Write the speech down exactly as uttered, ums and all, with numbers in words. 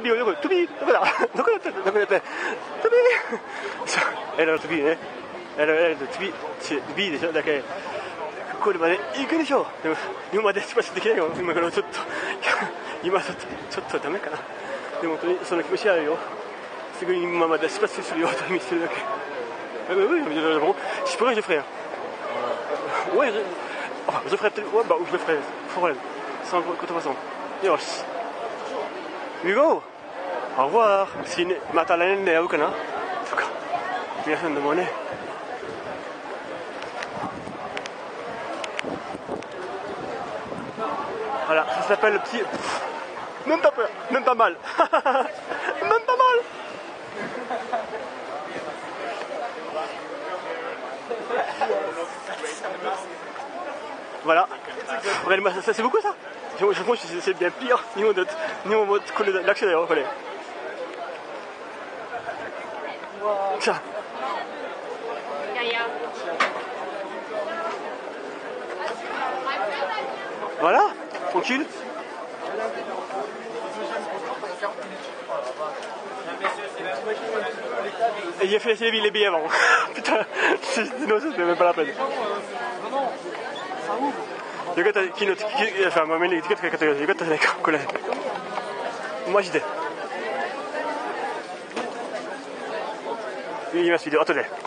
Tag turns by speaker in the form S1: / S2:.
S1: 首をよく、飛び、どこだどこだったどこだった飛びえらい飛びね。えらいえらい飛び、B でしょだけ、これまで行くでしょでも、今まで出発できないよ。今からちょっと、今ちょっと、ちょっとダメかな。でも本当にその気持ちあるよ。すぐに今まで出発するよと意味するだけ。Oui, oui, bon, je pourrais, je ferais. Ouais, je, enfin, je ferais peut-être. Ouais, bah, je le ferais, sans problème. Sans contrefaçon. Yosh. Hugo, au revoir. Si, mata la nene, au kana. Fuka. Minasan de monnaie. Voilà, ça s'appelle le petit. Même pas peur, même pas mal. Même pas mal. Voilà. Regarde-moi, ça, c'est beaucoup ça. Je pense que c'est bien pire. Nous, nous, on va coller l'accès d'ailleurs. Regardez. Tiens. Voilà, tranquille. Et j'ai fait essayer les billets avant. Putain, sinon ça ne même pas la peine. Yoかった昨日さまあメニューチケット買ったけどよかったじゃないかこれマジで言いますけど後で。